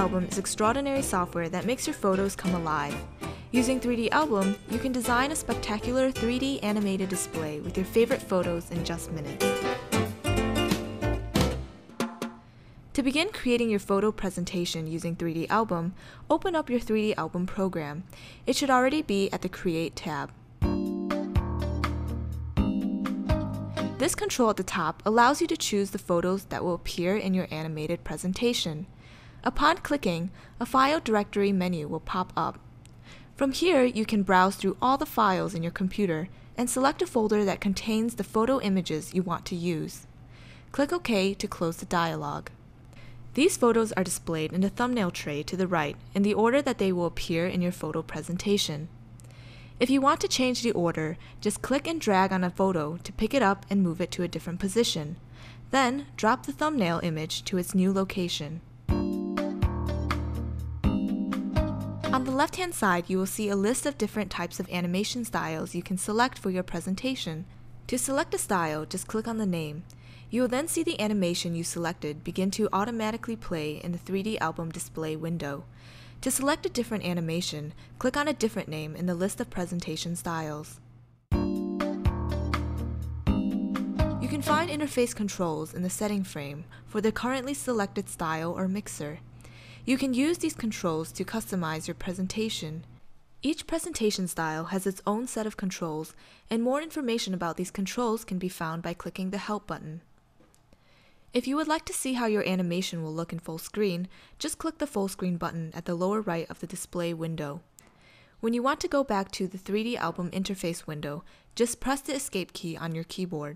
3D-Album is extraordinary software that makes your photos come alive. Using 3D-Album, you can design a spectacular 3D animated display with your favorite photos in just minutes. To begin creating your photo presentation using 3D-Album, open up your 3D-Album program. It should already be at the Create tab. This control at the top allows you to choose the photos that will appear in your animated presentation. Upon clicking, a file directory menu will pop up. From here, you can browse through all the files in your computer and select a folder that contains the photo images you want to use. Click OK to close the dialog. These photos are displayed in the thumbnail tray to the right in the order that they will appear in your photo presentation. If you want to change the order, just click and drag on a photo to pick it up and move it to a different position. Then, drop the thumbnail image to its new location. On the left-hand side, you will see a list of different types of animation styles you can select for your presentation. To select a style, just click on the name. You will then see the animation you selected begin to automatically play in the 3D-Album display window. To select a different animation, click on a different name in the list of presentation styles. You can find interface controls in the setting frame for the currently selected style or mixer. You can use these controls to customize your presentation. Each presentation style has its own set of controls, and more information about these controls can be found by clicking the Help button. If you would like to see how your animation will look in full screen, just click the full screen button at the lower right of the display window. When you want to go back to the 3D-Album interface window, just press the Escape key on your keyboard.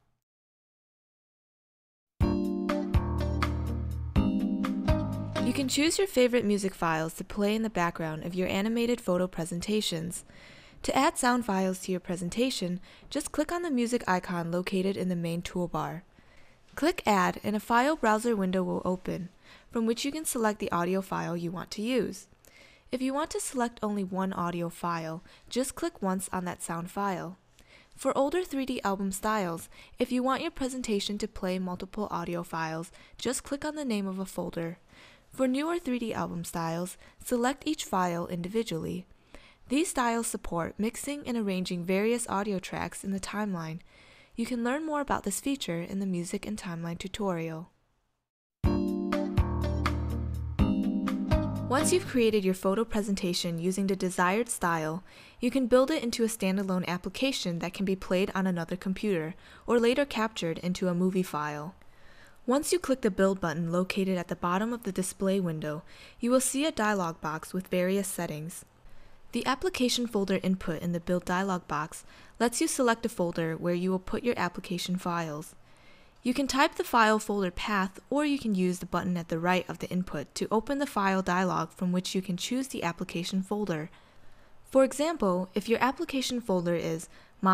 You can choose your favorite music files to play in the background of your animated photo presentations. To add sound files to your presentation, just click on the music icon located in the main toolbar. Click Add and a file browser window will open, from which you can select the audio file you want to use. If you want to select only one audio file, just click once on that sound file. For older 3D-Album styles, if you want your presentation to play multiple audio files, just click on the name of a folder. For newer 3D-Album styles, select each file individually. These styles support mixing and arranging various audio tracks in the timeline. You can learn more about this feature in the Music and Timeline tutorial. Once you've created your photo presentation using the desired style, you can build it into a standalone application that can be played on another computer or later captured into a movie file. Once you click the Build button located at the bottom of the display window, you will see a dialog box with various settings. The application folder input in the Build dialog box lets you select a folder where you will put your application files. You can type the file folder path, or you can use the button at the right of the input to open the file dialog from which you can choose the application folder. For example, if your application folder is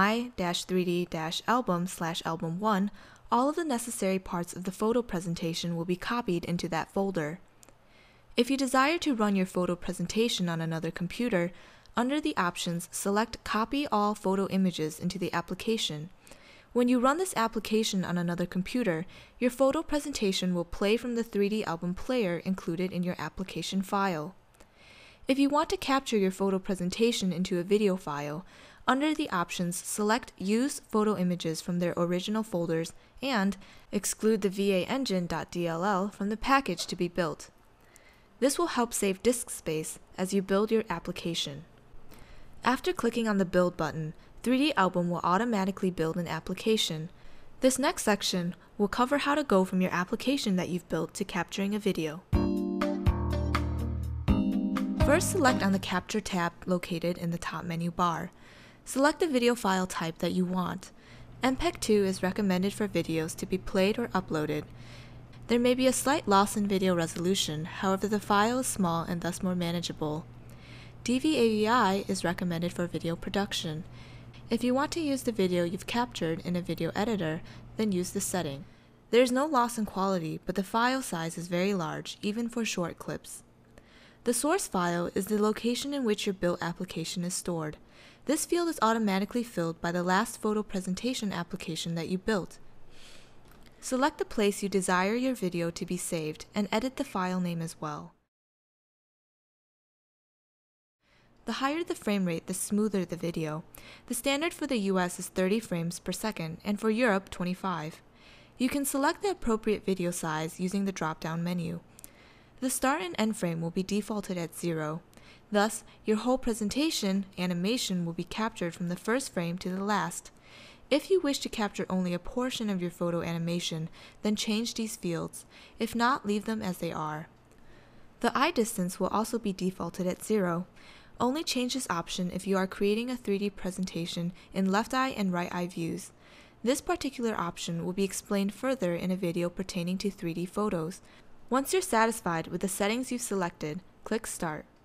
my-3D-album/album1, all of the necessary parts of the photo presentation will be copied into that folder. If you desire to run your photo presentation on another computer, under the options, select Copy All Photo Images into the application. When you run this application on another computer, your photo presentation will play from the 3D-Album player included in your application file. If you want to capture your photo presentation into a video file, under the options, select Use Photo Images from their original folders and exclude the va-engine.dll from the package to be built. This will help save disk space as you build your application. After clicking on the Build button, 3D-Album will automatically build an application. This next section will cover how to go from your application that you've built to capturing a video. First, select on the Capture tab located in the top menu bar. Select the video file type that you want. MPEG-2 is recommended for videos to be played or uploaded. There may be a slight loss in video resolution, however the file is small and thus more manageable. DV-AVI is recommended for video production. If you want to use the video you've captured in a video editor, then use this setting. There is no loss in quality, but the file size is very large, even for short clips. The source file is the location in which your built application is stored. This field is automatically filled by the last photo presentation application that you built. Select the place you desire your video to be saved and edit the file name as well. The higher the frame rate, the smoother the video. The standard for the US is 30 frames per second, and for Europe, 25. You can select the appropriate video size using the drop-down menu. The start and end frame will be defaulted at 0. Thus, your whole presentation animation will be captured from the first frame to the last. If you wish to capture only a portion of your photo animation, then change these fields. If not, leave them as they are. The eye distance will also be defaulted at 0. Only change this option if you are creating a 3D presentation in left eye and right eye views. This particular option will be explained further in a video pertaining to 3D photos. Once you're satisfied with the settings you've selected, click Start.